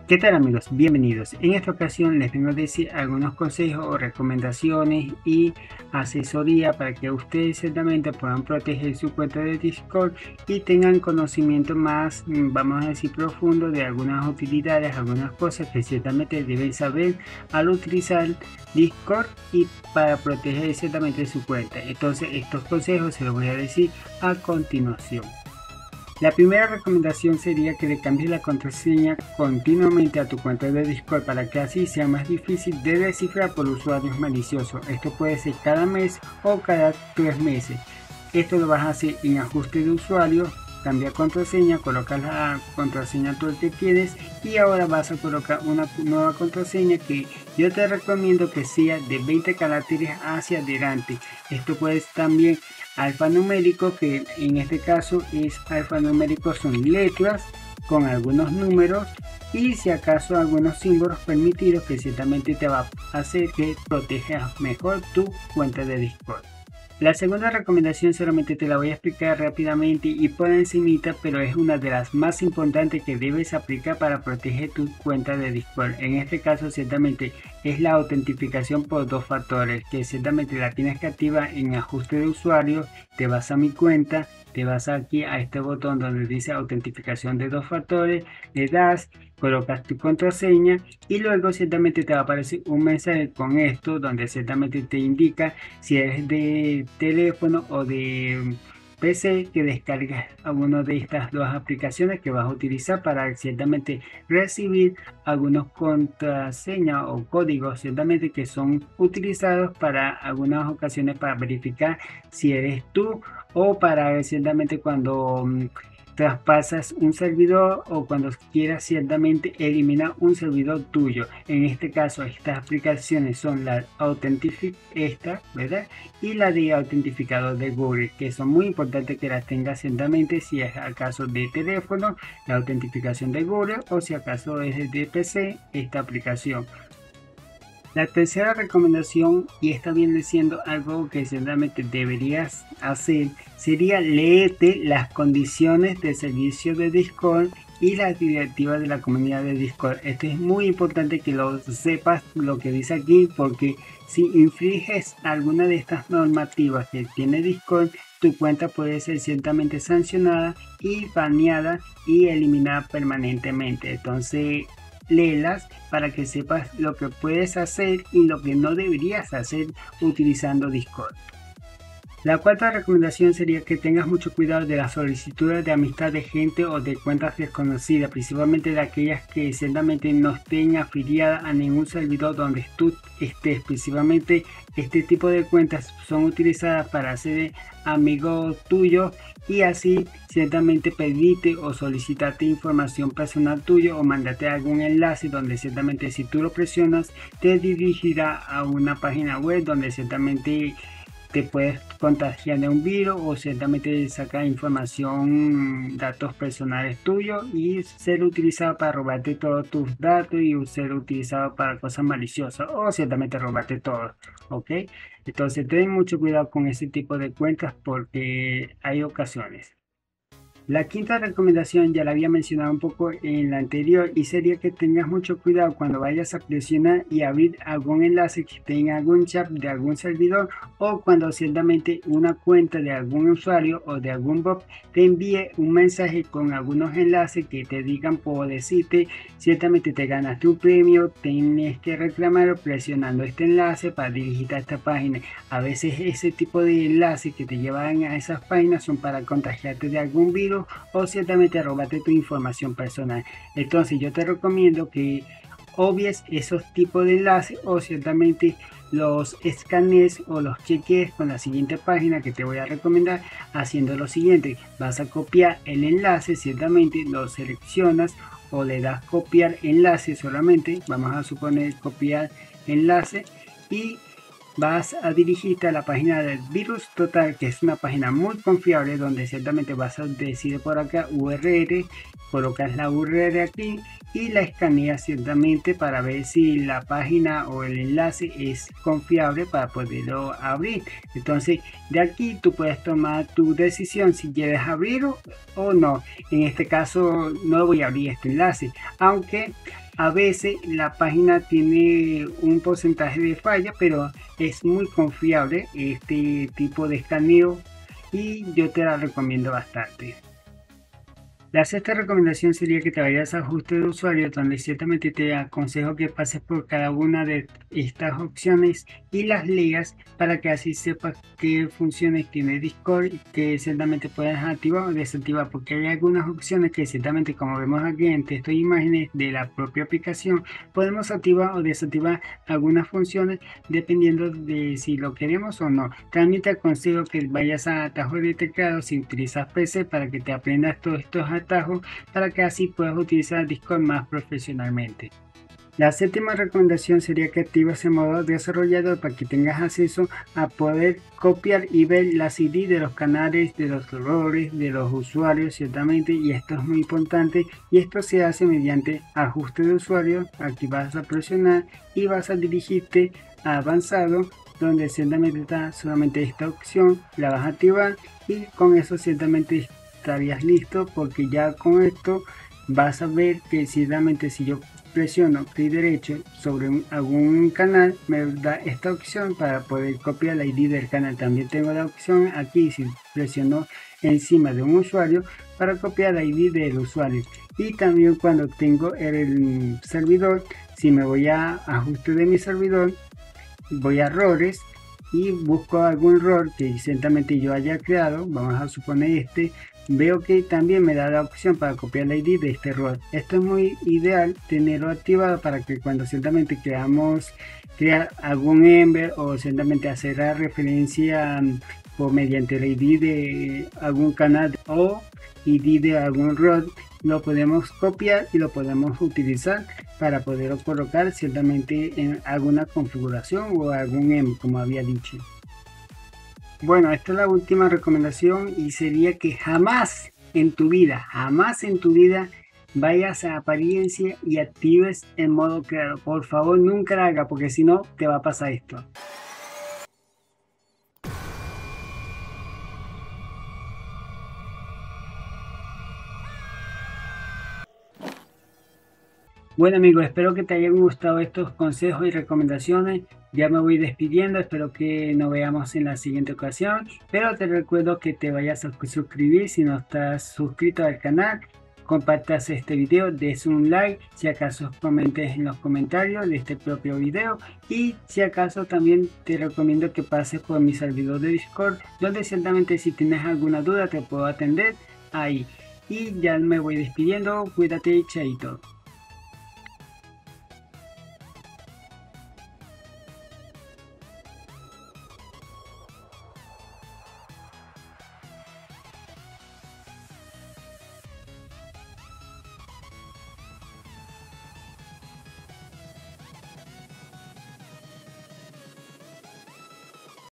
¿Qué tal amigos? Bienvenidos. En esta ocasión les vengo a decir algunos consejos o recomendaciones y asesoría para que ustedes ciertamente puedan proteger su cuenta de Discord y tengan conocimiento más, vamos a decir, profundo de algunas utilidades, algunas cosas que ciertamente deben saber al utilizar Discord y para proteger ciertamente su cuenta. Entonces estos consejos se los voy a decir a continuación. La primera recomendación sería que le cambies la contraseña continuamente a tu cuenta de Discord para que así sea más difícil de descifrar por usuarios maliciosos. Esto puede ser cada mes o cada 3 meses. Esto lo vas a hacer en ajuste de usuario, cambia contraseña, colocas la contraseña actual que tienes y ahora vas a colocar una nueva contraseña que yo te recomiendo que sea de 20 caracteres hacia adelante. Esto puede también alfanumérico, que en este caso es alfanumérico, son letras con algunos números y si acaso algunos símbolos permitidos que ciertamente te va a hacer que protejas mejor tu cuenta de Discord. La segunda recomendación solamente te la voy a explicar rápidamente y por encimita, pero es una de las más importantes que debes aplicar para proteger tu cuenta de Discord. En este caso ciertamente es la autentificación por 2 factores, que ciertamente la tienes que activar en ajuste de usuario. Te vas a mi cuenta, te vas aquí a este botón donde dice autentificación de 2 factores, le das, colocas tu contraseña y luego ciertamente te va a aparecer un mensaje con esto donde ciertamente te indica si eres de teléfono o de PC que descargas alguna de estas dos aplicaciones que vas a utilizar para ciertamente recibir algunos contraseñas o códigos ciertamente que son utilizados para algunas ocasiones para verificar si eres tú o para ciertamente cuando traspasas un servidor o cuando quieras ciertamente eliminar un servidor tuyo. En este caso estas aplicaciones son la ¿verdad? Y la de autentificador de Google, que son muy importantes que las tengas ciertamente si es acaso de teléfono, la autentificación de Google, o si acaso es de PC, esta aplicación. La tercera recomendación, y esta viene siendo algo que ciertamente deberías hacer, sería leerte las condiciones de servicio de Discord y las directivas de la comunidad de Discord. Esto es muy importante que lo sepas lo que dice aquí, porque si infringes alguna de estas normativas que tiene Discord, tu cuenta puede ser ciertamente sancionada y baneada y eliminada permanentemente. Entonces léelas para que sepas lo que puedes hacer y lo que no deberías hacer utilizando Discord. La cuarta recomendación sería que tengas mucho cuidado de las solicitudes de amistad de gente o de cuentas desconocidas, principalmente de aquellas que ciertamente no estén afiliadas a ningún servidor donde tú estés. Principalmente este tipo de cuentas son utilizadas para hacer amigos tuyos y así ciertamente pedirte o solicitarte información personal tuya o mandarte algún enlace donde ciertamente si tú lo presionas te dirigirá a una página web donde ciertamente te puedes contagiar de un virus o ciertamente sacar información, datos personales tuyos y ser utilizado para robarte todos tus datos y ser utilizado para cosas maliciosas o ciertamente robarte todo, ¿ok? Entonces ten mucho cuidado con ese tipo de cuentas porque hay ocasiones. La quinta recomendación ya la había mencionado un poco en la anterior y sería que tengas mucho cuidado cuando vayas a presionar y abrir algún enlace que tenga algún chat de algún servidor o cuando ciertamente una cuenta de algún usuario o de algún bot te envíe un mensaje con algunos enlaces que te digan por decirte ciertamente te ganaste un premio, tienes que reclamarlo presionando este enlace para dirigirte a esta página. A veces ese tipo de enlaces que te llevan a esas páginas son para contagiarte de algún virus o ciertamente robarte tu información personal. Entonces yo te recomiendo que obvies esos tipos de enlaces o ciertamente los escanees o los cheques con la siguiente página que te voy a recomendar, haciendo lo siguiente: vas a copiar el enlace, ciertamente lo seleccionas o le das copiar enlace solamente, vamos a suponer copiar enlace y vas a dirigirte a la página del Virus Total, que es una página muy confiable donde ciertamente vas a decir por acá URL, colocas la URL aquí y la escaneas ciertamente para ver si la página o el enlace es confiable para poderlo abrir. Entonces de aquí tú puedes tomar tu decisión si quieres abrirlo o no. En este caso no voy a abrir este enlace, aunque a veces la página tiene un porcentaje de falla, pero es muy confiable este tipo de escaneo y yo te la recomiendo bastante. La sexta recomendación sería que te vayas a ajuste de usuario, donde ciertamente te aconsejo que pases por cada una de estas opciones y las leas para que así sepas qué funciones tiene Discord y que ciertamente puedes activar o desactivar, porque hay algunas opciones que ciertamente, como vemos aquí en texto e imágenes de la propia aplicación, podemos activar o desactivar algunas funciones dependiendo de si lo queremos o no. También te aconsejo que vayas a atajos de teclado si utilizas PC para que te aprendas todos estos atajos para que así puedas utilizar Discord más profesionalmente. La séptima recomendación sería que actives el modo desarrollador para que tengas acceso a poder copiar y ver las ID de los canales, de los roles, de los usuarios ciertamente, y esto es muy importante, y esto se hace mediante ajuste de usuario. Aquí vas a presionar y vas a dirigirte a avanzado, donde ciertamente está solamente esta opción, la vas a activar y con eso ciertamente estarías listo, porque ya con esto vas a ver que ciertamente si yo presiono clic derecho sobre algún canal me da esta opción para poder copiar la ID del canal. También tengo la opción aquí si presiono encima de un usuario para copiar la ID del usuario, y también cuando tengo el servidor, si me voy a ajuste de mi servidor, voy a roles y busco algún rol que ciertamente yo haya creado, vamos a suponer este, veo que también me da la opción para copiar la ID de este rol. Esto es muy ideal tenerlo activado para que cuando ciertamente crear algún Ember o ciertamente hacer la referencia o mediante la ID de algún canal o ID de algún rol, lo podemos copiar y lo podemos utilizar para poder colocar ciertamente en alguna configuración o algún Ember, como había dicho. Bueno, esta es la última recomendación y sería que jamás en tu vida vayas a apariencia y actives el modo creador. Por favor, nunca lo hagas, porque si no te va a pasar esto. Bueno amigos, espero que te hayan gustado estos consejos y recomendaciones. Ya me voy despidiendo, espero que nos veamos en la siguiente ocasión. Pero te recuerdo que te vayas a suscribir si no estás suscrito al canal. Compartas este video, des un like, si acaso comentes en los comentarios de este propio video. Y si acaso también te recomiendo que pases por mi servidor de Discord, donde ciertamente si tienes alguna duda te puedo atender ahí. Y ya me voy despidiendo, cuídate y chaito.